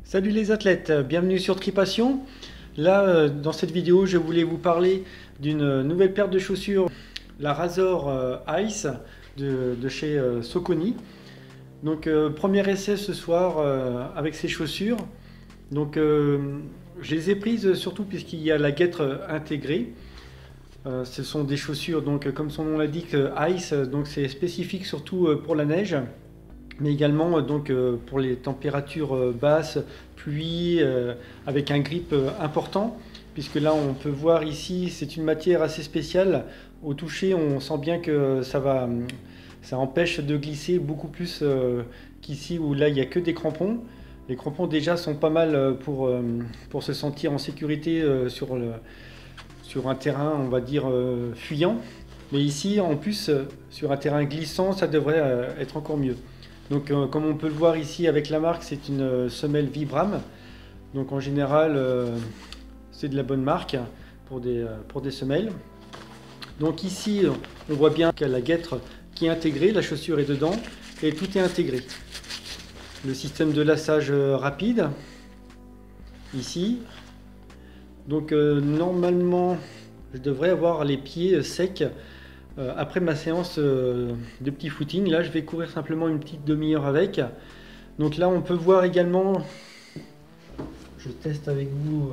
Salut les athlètes, bienvenue sur Tripassion. Là, dans cette vidéo, je voulais vous parler d'une nouvelle paire de chaussures, la Razor Ice de chez Saucony. Donc, premier essai ce soir avec ces chaussures. Donc, je les ai prises surtout puisqu'il y a la guêtre intégrée. Ce sont des chaussures, donc, comme son nom l'indique, Ice, donc c'est spécifique surtout pour la neige, mais également pour les températures basses, pluie, avec un grip important, puisque là on peut voir ici, c'est une matière assez spéciale. Au toucher, on sent bien que ça empêche de glisser beaucoup plus qu'ici où là il n'y a que des crampons. Les crampons déjà sont pas mal pour se sentir en sécurité sur un terrain, on va dire, fuyant. Mais ici, en plus, sur un terrain glissant, ça devrait être encore mieux. Donc, comme on peut le voir ici avec la marque, c'est une semelle Vibram. Donc, en général, c'est de la bonne marque pour des semelles. Donc, ici, on voit bien qu'il y a la guêtre qui est intégrée, la chaussure est dedans et tout est intégré. Le système de lassage rapide, ici. Donc, normalement, je devrais avoir les pieds secs. Après ma séance de petit footing, là je vais courir simplement une petite demi-heure avec. Donc là on peut voir également, je teste avec vous,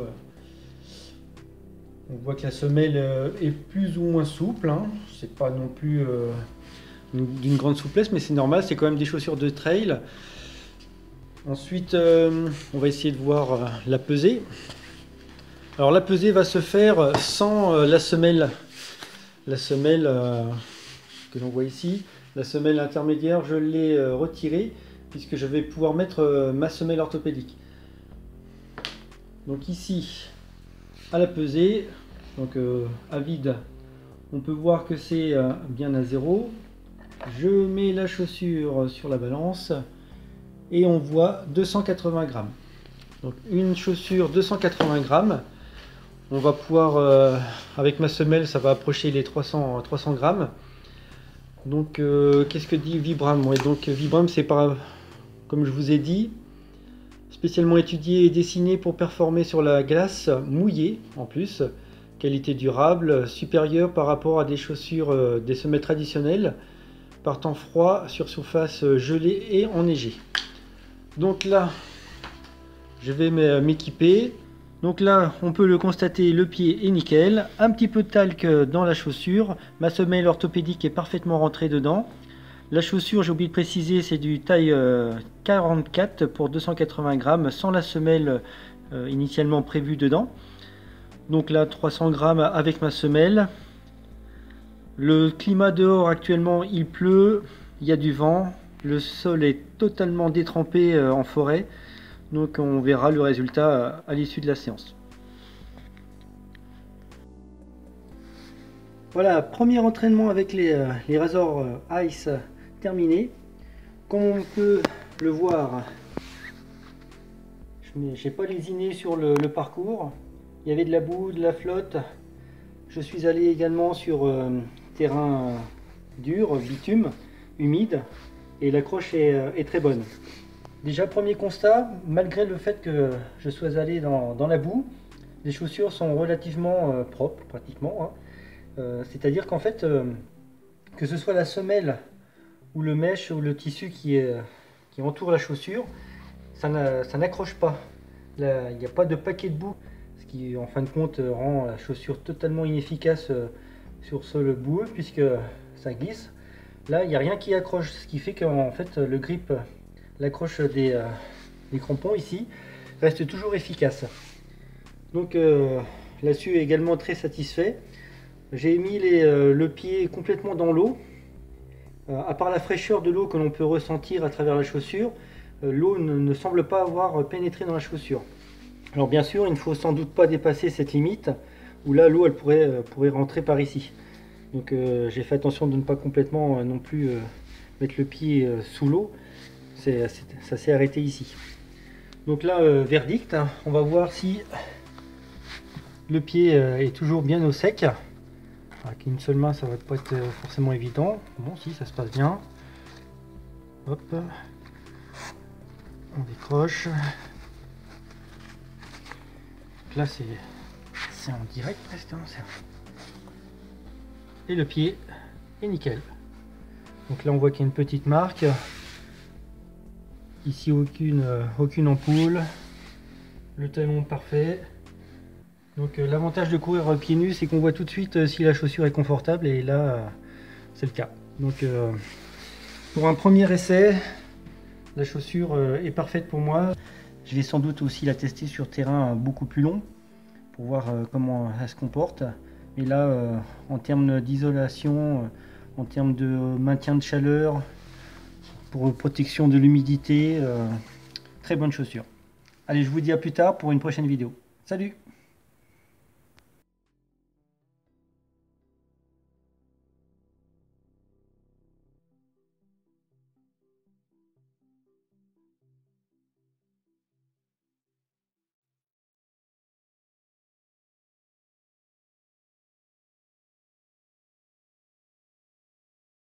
on voit que la semelle est plus ou moins souple, hein. C'est pas non plus d'une grande souplesse, mais c'est normal, c'est quand même des chaussures de trail. Ensuite on va essayer de voir la pesée. Alors la pesée va se faire sans la semelle. La semelle que l'on voit ici, la semelle intermédiaire, je l'ai retirée puisque je vais pouvoir mettre ma semelle orthopédique. Donc ici, à la pesée, donc à vide, on peut voir que c'est bien à 0. Je mets la chaussure sur la balance et on voit 280 grammes. Donc une chaussure 280 grammes. On va pouvoir, avec ma semelle, ça va approcher les 300 grammes. Donc, qu'est-ce que dit Vibram? Ouais, donc Vibram, c'est comme je vous ai dit, spécialement étudié et dessiné pour performer sur la glace mouillée, en plus. Qualité durable, supérieure par rapport à des chaussures, des semelles traditionnelles, par temps froid, sur surface gelée et enneigée. Donc là, je vais m'équiper. Donc là, on peut le constater, le pied est nickel. Un petit peu de talc dans la chaussure. Ma semelle orthopédique est parfaitement rentrée dedans. La chaussure, j'ai oublié de préciser, c'est du taille 44 pour 280 grammes sans la semelle initialement prévue dedans. Donc là, 300 grammes avec ma semelle. Le climat dehors actuellement, il pleut, il y a du vent. Le sol est totalement détrempé en forêt. Donc on verra le résultat à l'issue de la séance. Voilà, premier entraînement avec les Razor Ice terminé. Comme on peut le voir, je n'ai pas lésiné sur le parcours. Il y avait de la boue, de la flotte. Je suis allé également sur terrain dur, bitume, humide, et l'accroche est très bonne. Déjà, premier constat, malgré le fait que je sois allé dans la boue, les chaussures sont relativement propres, pratiquement, hein. C'est-à-dire qu'en fait, que ce soit la semelle ou le mèche ou le tissu qui entoure la chaussure, ça n'accroche pas. Là, il n'y a pas de paquet de boue, ce qui en fin de compte rend la chaussure totalement inefficace sur sol boueux puisque ça glisse. Là, il n'y a rien qui accroche, ce qui fait qu'en fait le grip, l'accroche des crampons ici reste toujours efficace. Donc là-dessus est également très satisfait. J'ai mis le pied complètement dans l'eau. À part la fraîcheur de l'eau que l'on peut ressentir à travers la chaussure, l'eau ne semble pas avoir pénétré dans la chaussure. Alors bien sûr, il ne faut sans doute pas dépasser cette limite où là l'eau elle pourrait rentrer par ici. Donc j'ai fait attention de ne pas complètement non plus mettre le pied sous l'eau. Ça s'est arrêté ici. Donc là, verdict, hein, on va voir si le pied est toujours bien au sec. Avec une seule main, ça va pas être forcément évident. Bon, si, ça se passe bien. Hop, on décroche. là c'est en direct presque. Et le pied est nickel. Donc là on voit qu'il y a une petite marque. Ici aucune ampoule. Le talon parfait. Donc l'avantage de courir pieds nus, c'est qu'on voit tout de suite si la chaussure est confortable, et là c'est le cas. Donc pour un premier essai, la chaussure est parfaite pour moi. Je vais sans doute aussi la tester sur terrain beaucoup plus long pour voir comment elle se comporte. Et là, en termes d'isolation, en termes de maintien de chaleur, pour protection de l'humidité, très bonne chaussure. Allez, je vous dis à plus tard pour une prochaine vidéo. Salut!